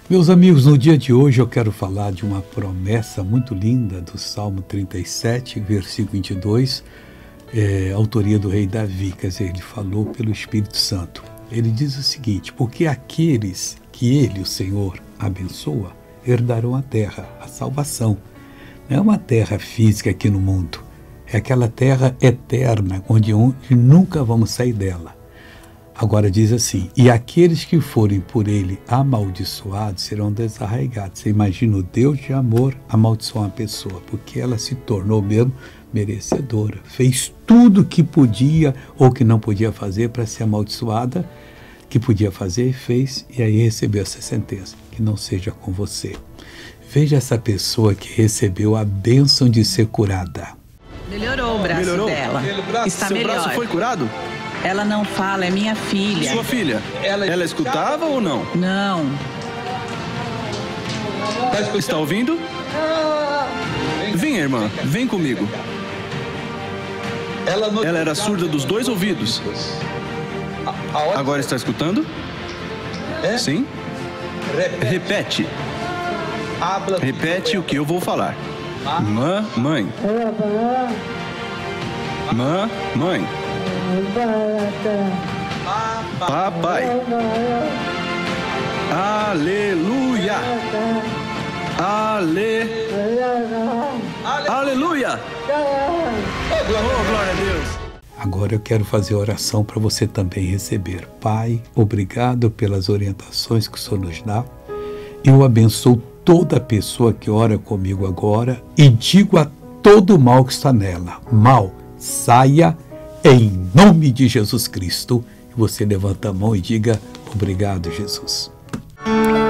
Meus amigos, no dia de hoje eu quero falar de uma promessa muito linda do Salmo 37, versículo 22, autoria do rei Davi, quer dizer, ele falou pelo Espírito Santo. Ele diz o seguinte: porque aqueles que ele, o Senhor, abençoa, herdarão a terra, a salvação. Não é uma terra física aqui no mundo, é aquela terra eterna, onde nunca vamos sair dela. Agora diz assim: e aqueles que forem por ele amaldiçoados serão desarraigados. Você imagina o Deus de amor amaldiçoar uma pessoa, porque ela se tornou mesmo merecedora. Fez tudo que podia ou que não podia fazer para ser amaldiçoada, que podia fazer e fez, e aí recebeu essa sentença. Que não seja com você. Veja essa pessoa que recebeu a bênção de ser curada. Melhorou o braço dela. Está melhor. Seu braço foi curado? Ela não fala, é minha filha. Sua filha, ela escutava ou não? Não. Está ouvindo? Vem, irmã, vem comigo. Ela era surda dos dois ouvidos. Agora está escutando? Sim? Repete. Repete o que eu vou falar. Mãe. Mãe. Papai. Aleluia. Aleluia. Oh, glória a Deus. Agora eu quero fazer oração para você também receber. Pai, obrigado pelas orientações que o Senhor nos dá. Eu abençoo toda pessoa que ora comigo agora e digo a todo mal que está nela: mal, saia em nome de Jesus Cristo. E você levanta a mão e diga: obrigado, Jesus.